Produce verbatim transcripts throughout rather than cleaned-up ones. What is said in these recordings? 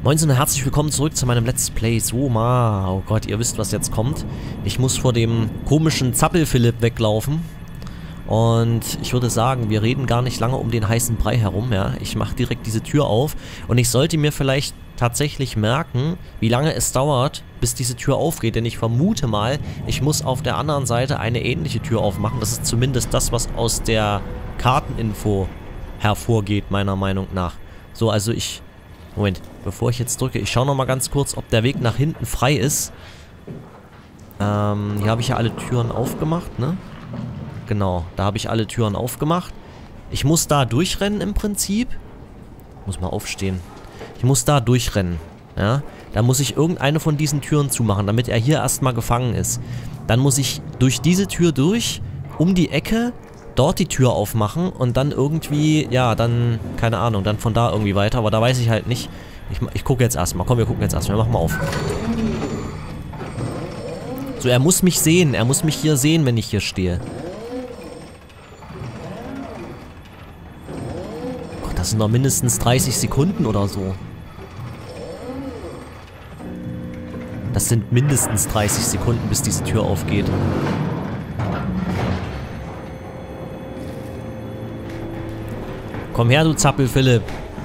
Moinsen und herzlich willkommen zurück zu meinem Let's Play Soma. Oh Gott, ihr wisst, was jetzt kommt. Ich muss vor dem komischen Zappel-Philipp weglaufen. Und ich würde sagen, wir reden gar nicht lange um den heißen Brei herum, ja. Ich mache direkt diese Tür auf und ich sollte mir vielleicht tatsächlich merken, wie lange es dauert, bis diese Tür aufgeht. Denn ich vermute mal, ich muss auf der anderen Seite eine ähnliche Tür aufmachen. Das ist zumindest das, was aus der Karteninfo hervorgeht, meiner Meinung nach. So, also ich... Moment, bevor ich jetzt drücke, ich schaue nochmal ganz kurz, ob der Weg nach hinten frei ist. Ähm, hier habe ich ja alle Türen aufgemacht, ne? Genau, da habe ich alle Türen aufgemacht. Ich muss da durchrennen im Prinzip. Muss mal aufstehen. Ich muss da durchrennen, ja? Da muss ich irgendeine von diesen Türen zumachen, damit er hier erstmal gefangen ist. Dann muss ich durch diese Tür durch, um die Ecke, dort die Tür aufmachen und dann irgendwie, ja, dann, keine Ahnung, dann von da irgendwie weiter. Aber da weiß ich halt nicht. Ich, ich gucke jetzt erstmal. Komm, wir gucken jetzt erstmal. Mach mal auf. So, er muss mich sehen. Er muss mich hier sehen, wenn ich hier stehe. Gott, das sind doch mindestens dreißig Sekunden oder so. Das sind mindestens dreißig Sekunden, bis diese Tür aufgeht. Komm her, du Zappel-Philipp.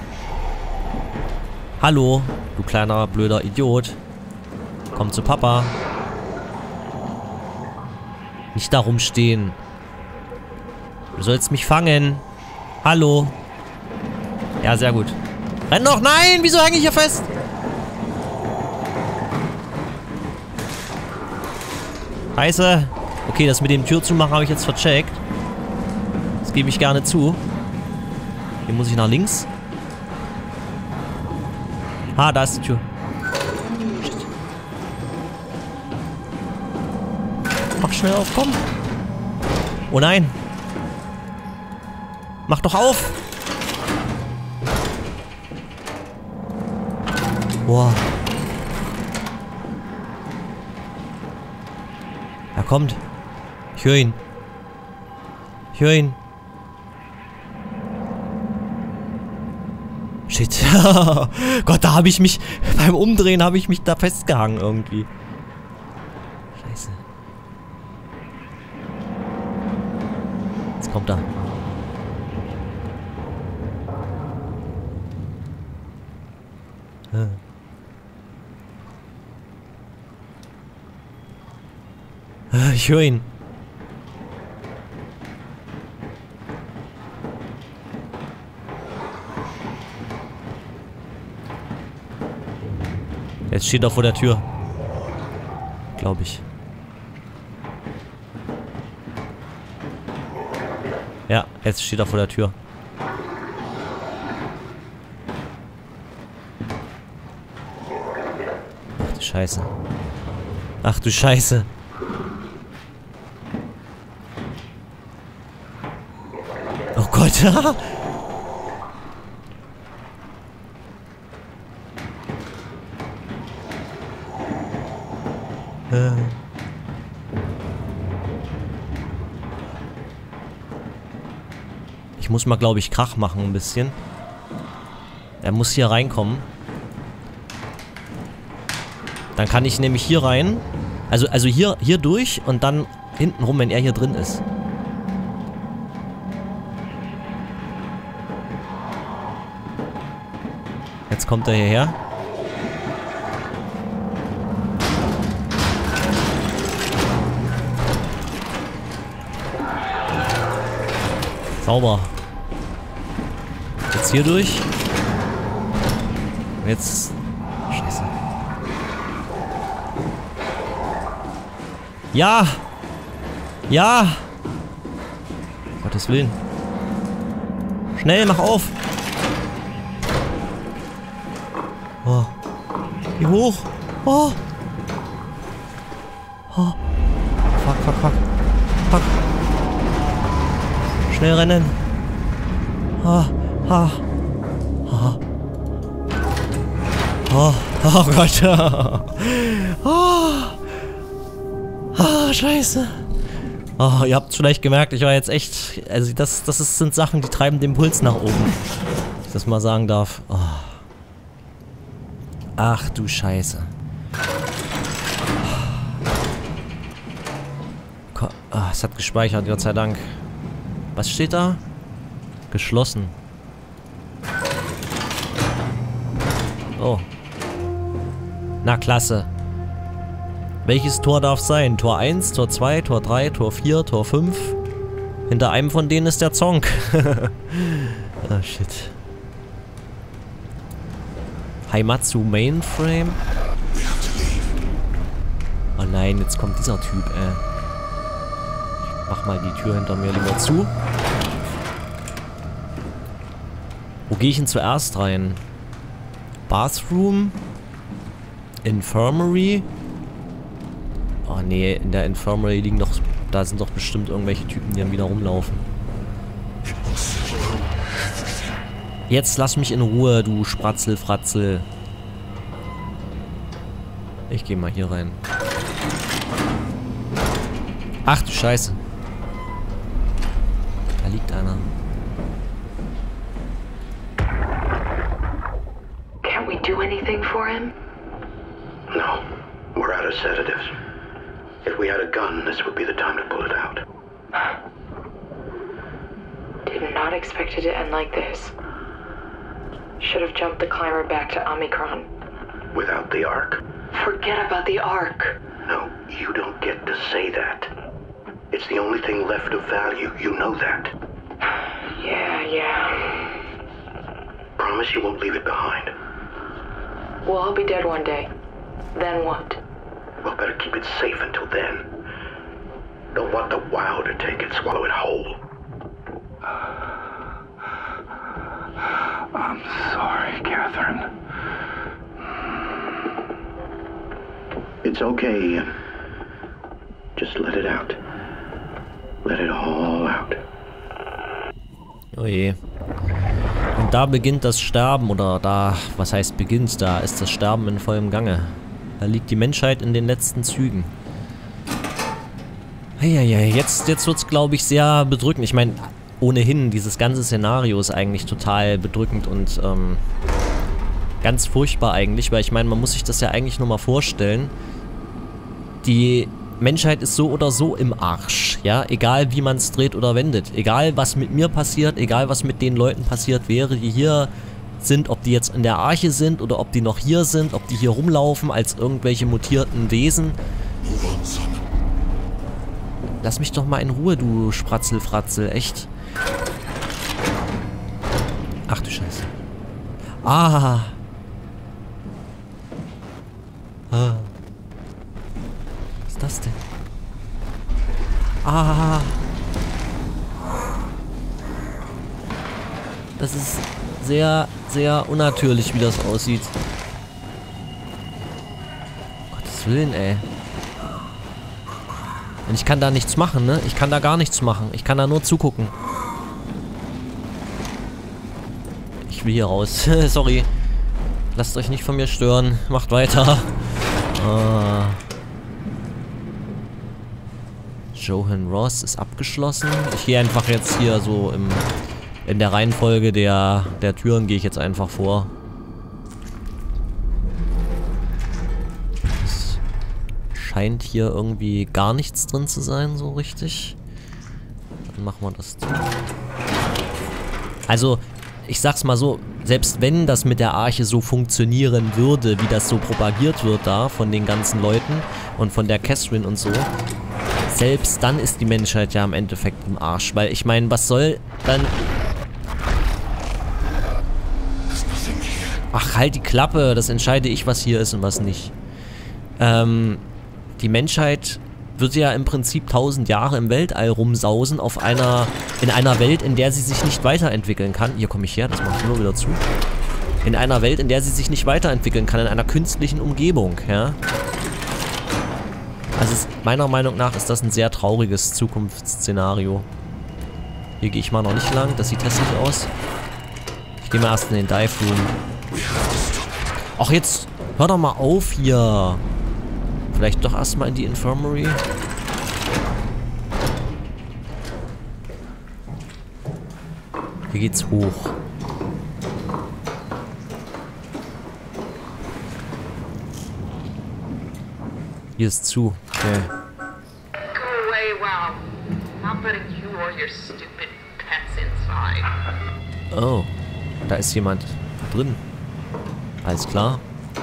Hallo, du kleiner, blöder Idiot. Komm zu Papa. Nicht da rumstehen. Du sollst mich fangen. Hallo. Ja, sehr gut. Renn doch! Nein! Wieso hänge ich hier fest? Scheiße. Okay, das mit dem Tür zumachen habe ich jetzt vercheckt. Das gebe ich gerne zu. Hier muss ich nach links. Ah, da ist die Tür. Shit. Mach schnell auf, komm. Oh nein. Mach doch auf. Boah. Er kommt. Ich höre ihn. Ich höre ihn. Shit. Gott, da habe ich mich... Beim Umdrehen habe ich mich da festgehangen irgendwie. Scheiße. Jetzt kommt er. Ich höre ihn. Jetzt steht er vor der Tür. Glaube ich. Ja, jetzt steht er vor der Tür. Ach du Scheiße. Ach du Scheiße. Oh Gott. Ich muss mal, glaube ich, Krach machen ein bisschen. Er muss hier reinkommen. Dann kann ich nämlich hier rein. Also, also hier, hier durch und dann hinten rum, wenn er hier drin ist. Jetzt kommt er hierher. Sauber. Jetzt hier durch. Und jetzt... Scheiße. Ja! Ja! Gottes Willen. Schnell, mach auf! Oh. Wie hoch? Oh! Oh. Fuck, fuck, fuck. Fuck. Schnell rennen. Ah, ah, ah. Oh, oh Gott. Oh. Ah, scheiße. Oh, ihr habt vielleicht gemerkt, ich war jetzt echt... Also das, das ist, sind Sachen, die treiben den Puls nach oben. Wenn ich das mal sagen darf. Oh. Ach du Scheiße. Ah, es hat gespeichert, Gott sei Dank. Was steht da? Geschlossen. Oh. Na, klasse. Welches Tor darf sein? Tor eins, Tor zwei, Tor drei, Tor vier, Tor fünf? Hinter einem von denen ist der Zonk. Ah, shit. Haimatsu Mainframe? Oh nein, jetzt kommt dieser Typ, ey. Ich mach mal die Tür hinter mir lieber zu. Wo gehe ich denn zuerst rein? Bathroom? Infirmary? Oh nee, in der Infirmary liegen doch... Da sind doch bestimmt irgendwelche Typen, die dann wieder rumlaufen. Jetzt lass mich in Ruhe, du Spratzelfratzel. Ich gehe mal hier rein. Ach du Scheiße. Da liegt einer. Can't we do anything for him? No. We're out of sedatives. If we had a gun, this would be the time to pull it out. Did not expect it to end like this. Should have jumped the climber back to Omicron. Without the Ark? Forget about the Ark. No, you don't get to say that. It's the only thing left of value. You know that. Yeah, yeah. Promise you won't leave it behind. We'll all be dead one day. Then what? Well, better keep it safe until then. Don't want the wow to take it, swallow it whole. I'm sorry, Catherine. It's okay, Ian. Just let it out. Let it all out. Oh je. Und da beginnt das Sterben, oder da, was heißt beginnt, da ist das Sterben in vollem Gange. Da liegt die Menschheit in den letzten Zügen. Heieiei, jetzt, jetzt wird es, glaube ich, sehr bedrückend. Ich meine, ohnehin, dieses ganze Szenario ist eigentlich total bedrückend und ähm, ganz furchtbar eigentlich, weil ich meine, man muss sich das ja eigentlich nur mal vorstellen. Die Menschheit ist so oder so im Arsch, ja, egal wie man es dreht oder wendet. Egal, was mit mir passiert, egal, was mit den Leuten passiert wäre, die hier sind, ob die jetzt in der Arche sind oder ob die noch hier sind, ob die hier rumlaufen als irgendwelche mutierten Wesen. Lass mich doch mal in Ruhe, du Spratzelfratzel, echt. Ach du Scheiße. Ah. Ah. Was ist das denn? Ah. Das ist sehr, sehr unnatürlich, wie das aussieht. Um Gottes Willen, ey. Und ich kann da nichts machen, ne? Ich kann da gar nichts machen. Ich kann da nur zugucken. Ich will hier raus. Sorry. Lasst euch nicht von mir stören. Macht weiter. Ah. Johan Ross ist abgeschlossen. Ich gehe einfach jetzt hier so im... In der Reihenfolge der, der Türen gehe ich jetzt einfach vor. Es scheint hier irgendwie gar nichts drin zu sein, so richtig. Dann machen wir das zu. Also, ich sag's mal so, selbst wenn das mit der Arche so funktionieren würde, wie das so propagiert wird da von den ganzen Leuten und von der Catherine und so, selbst dann ist die Menschheit ja im Endeffekt im Arsch. Weil ich meine, was soll dann... Ach, halt die Klappe, das entscheide ich, was hier ist und was nicht. Ähm, die Menschheit wird ja im Prinzip tausend Jahre im Weltall rumsausen auf einer, in einer Welt, in der sie sich nicht weiterentwickeln kann. Hier komme ich her, das mache ich nur wieder zu. In einer Welt, in der sie sich nicht weiterentwickeln kann, in einer künstlichen Umgebung, ja. Also es, meiner Meinung nach ist das ein sehr trauriges Zukunftsszenario. Hier gehe ich mal noch nicht lang, das sieht hässlich aus. Ich gehe mal erst in den Dive Room. Ach jetzt, hör doch mal auf hier. Vielleicht doch erstmal in die Infirmary. Hier geht's hoch. Hier ist zu. Okay. Go away, wow. Not letting you or your stupid pets inside. Oh. Da ist jemand drin. Alles klar.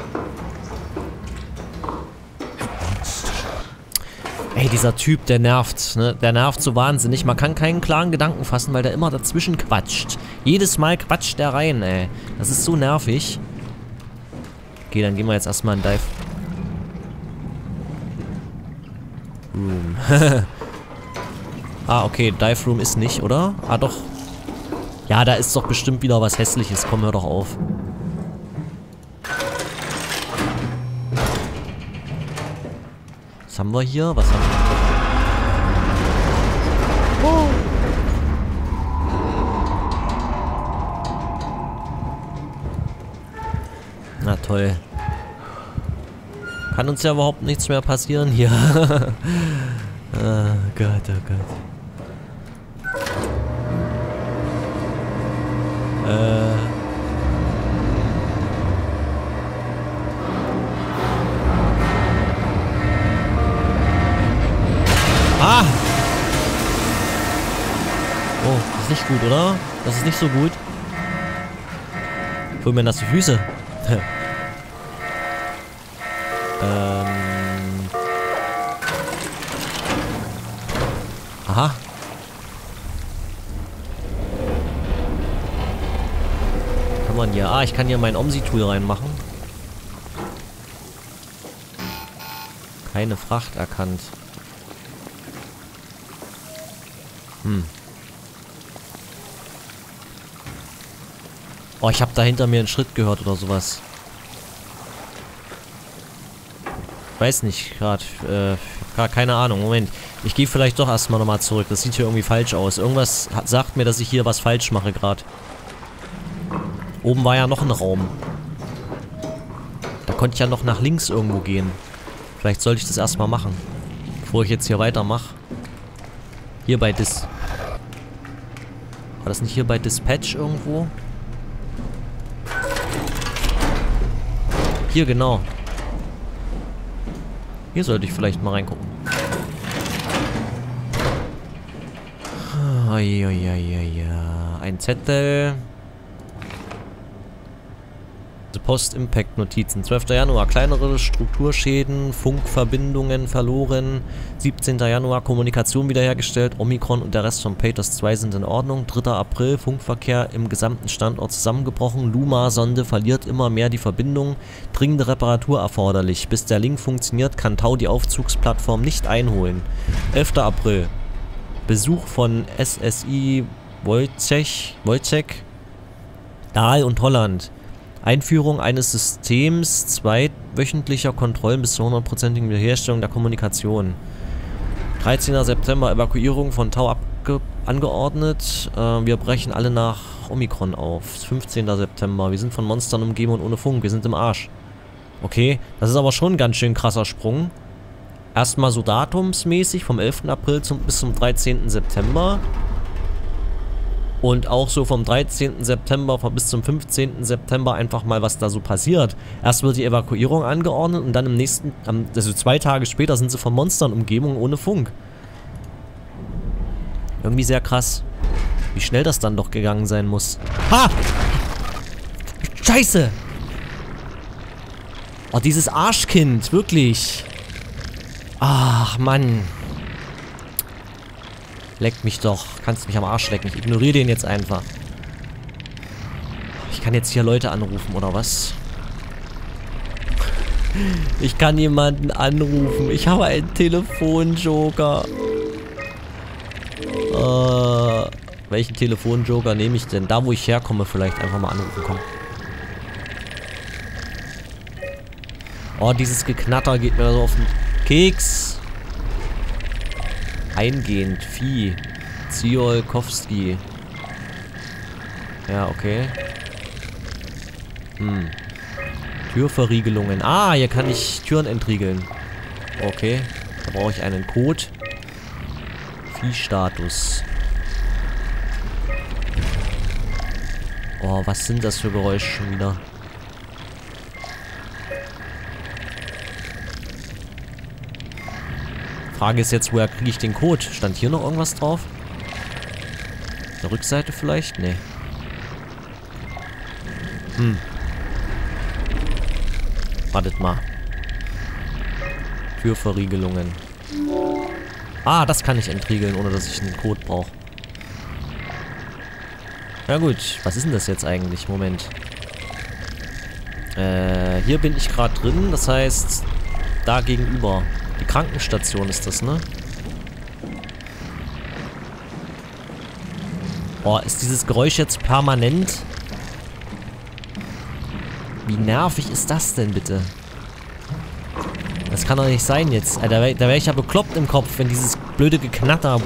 Ey, dieser Typ, der nervt, ne? Der nervt so wahnsinnig. Man kann keinen klaren Gedanken fassen, weil der immer dazwischen quatscht. Jedes Mal quatscht der rein, ey. Das ist so nervig. Okay, dann gehen wir jetzt erstmal in Dive Room. Ah, okay, Dive Room ist nicht, oder? Ah, doch. Ja, da ist doch bestimmt wieder was Hässliches. Komm, hör doch auf. Was haben wir hier? Was haben wir? Oh. Na toll. Kann uns ja überhaupt nichts mehr passieren hier. Oh Gott, oh Gott. Äh... Ah! Oh, das ist nicht gut, oder? Das ist nicht so gut. Hol mir nasse Füße. ähm. Aha. Kann man hier... Ah, ich kann hier mein Omsi-Tool reinmachen. Keine Fracht erkannt. Hm. Oh, ich habe da hinter mir einen Schritt gehört oder sowas. Weiß nicht, gerade. Äh, keine Ahnung. Moment. Ich gehe vielleicht doch erstmal nochmal zurück. Das sieht hier irgendwie falsch aus. Irgendwas hat, sagt mir, dass ich hier was falsch mache gerade. Oben war ja noch ein Raum. Da konnte ich ja noch nach links irgendwo gehen. Vielleicht sollte ich das erstmal machen. Bevor ich jetzt hier weitermache. Hier bei Dis... War das nicht hier bei Dispatch irgendwo? Hier, genau. Hier sollte ich vielleicht mal reingucken. Oh, ja, ja, ja, ja. Ein Zettel. Post-Impact-Notizen. zwölfter Januar. Kleinere Strukturschäden, Funkverbindungen verloren. siebzehnter Januar. Kommunikation wiederhergestellt. Omikron und der Rest von Paters zwei sind in Ordnung. dritter April. Funkverkehr im gesamten Standort zusammengebrochen. Luma-Sonde verliert immer mehr die Verbindung. Dringende Reparatur erforderlich. Bis der Link funktioniert, kann Tau die Aufzugsplattform nicht einholen. elfter April. Besuch von S S I Wojciech, Wojciech, Dahl und Holland. Einführung eines Systems zweiwöchentlicher Kontrollen bis zur hundertprozentigen Wiederherstellung der Kommunikation. dreizehnter September, Evakuierung von Tau angeordnet. Äh, wir brechen alle nach Omikron auf. fünfzehnter September, wir sind von Monstern umgeben und ohne Funk. Wir sind im Arsch. Okay, das ist aber schon ein ganz schön krasser Sprung. Erstmal so datumsmäßig vom elften April zum, bis zum dreizehnten September. Und auch so vom dreizehnten September bis zum fünfzehnten September einfach mal, was da so passiert. Erst wird die Evakuierung angeordnet und dann im nächsten, also zwei Tage später sind sie von Monstern umgeben und ohne Funk. Irgendwie sehr krass. Wie schnell das dann doch gegangen sein muss. Ha! Scheiße! Oh, dieses Arschkind, wirklich. Ach, Mann. Leck mich doch. Kannst mich am Arsch lecken. Ich ignoriere den jetzt einfach. Ich kann jetzt hier Leute anrufen, oder was? Ich kann jemanden anrufen. Ich habe einen Telefonjoker. Äh, welchen Telefonjoker nehme ich denn? Da, wo ich herkomme, vielleicht einfach mal anrufen. Komm. Oh, dieses Geknatter geht mir so auf den Keks. Eingehend, Vieh. Ziolkowski. Ja, okay. Hm. Türverriegelungen. Ah, hier kann ich Türen entriegeln. Okay. Da brauche ich einen Code. Viehstatus. Oh, was sind das für Geräusche schon wieder? Frage ist jetzt, woher kriege ich den Code? Stand hier noch irgendwas drauf? Auf der Rückseite vielleicht? Nee. Hm. Wartet mal. Türverriegelungen. Ah, das kann ich entriegeln, ohne dass ich einen Code brauche. Na gut, was ist denn das jetzt eigentlich? Moment. Äh, hier bin ich gerade drin, das heißt, da gegenüber. Die Krankenstation ist das, ne? Boah, ist dieses Geräusch jetzt permanent? Wie nervig ist das denn bitte? Das kann doch nicht sein jetzt. Da wäre wär ich ja bekloppt im Kopf, wenn dieses blöde Geknatter...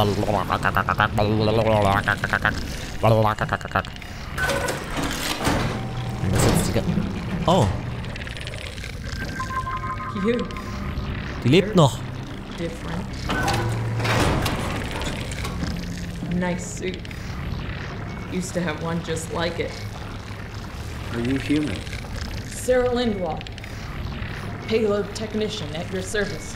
Das ist jetzt die... Oh. You. Die lebt noch. Different. Nice suit. Used to have one just like it. Are you human? Sarah Lindwall. Payload technician at your service.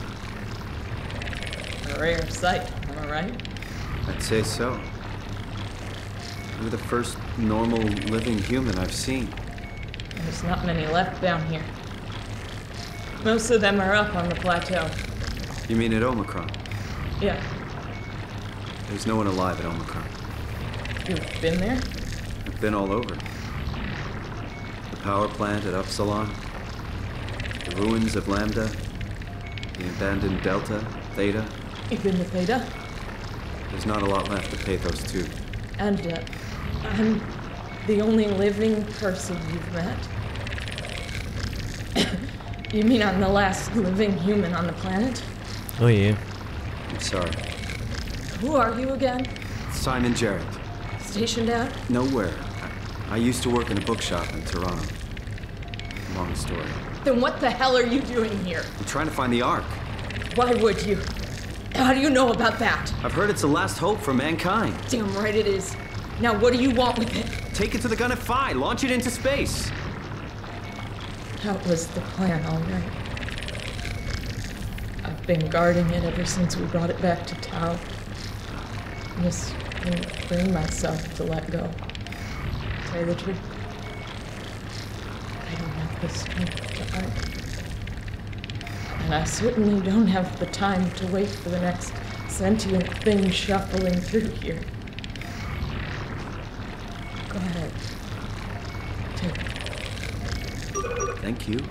A rare sight, am I right? I'd say so. You're the first normal living human I've seen. There's not many left down here. Most of them are up on the plateau. You mean at Omicron? Yeah, There's no one alive at Omicron. you've been there? I've been all over. The power plant at Upsilon, the ruins of Lambda, the abandoned Delta, Theta. You've been to Theta? There's not a lot left to Pathos too. And uh, I'm the only living person you've met? You mean I'm the last living human on the planet? Oh je. I'm sorry. Who are you again? Simon Jarrett. Stationed out? Nowhere. I, I used to work in a bookshop in Toronto. Long story. Then what the hell are you doing here? I'm trying to find the Ark. Why would you? How do you know about that? I've heard it's the last hope for mankind. Damn right it is. Now what do you want with it? Take it to the Gun at Phi. Launch it into space. That was the plan, all right. I've been guarding it ever since we brought it back to Tau. Just couldn't bring myself to let go. Tell you the truth, I don't have the strength to argue. And I certainly don't have the time to wait for the next sentient thing shuffling through here. Go ahead. Take it. Thank you.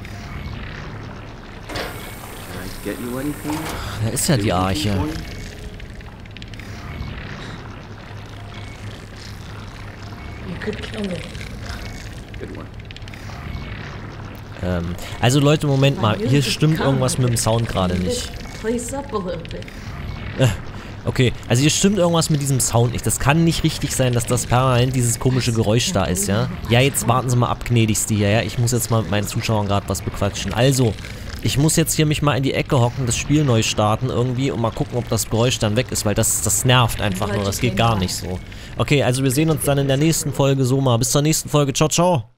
Can I get you anything? Da ist ja die Do anything Arche. for you? You could kill me. Good one. Ähm, also Leute, Moment mal. Hier stimmt irgendwas mit dem Sound gerade nicht. Place up a little bit. Äh, okay, also hier stimmt irgendwas mit diesem Sound nicht. Das kann nicht richtig sein, dass das permanent dieses komische Geräusch da ist, ja? Ja, jetzt warten Sie mal ab, gnädigste hier, ja? Ich muss jetzt mal mit meinen Zuschauern gerade was bequatschen. Also, ich muss jetzt hier mich mal in die Ecke hocken, das Spiel neu starten irgendwie und mal gucken, ob das Geräusch dann weg ist, weil das, das nervt einfach nur. Das geht gar nicht so. Okay, also wir sehen uns dann in der nächsten Folge so mal. Bis zur nächsten Folge. Ciao, ciao.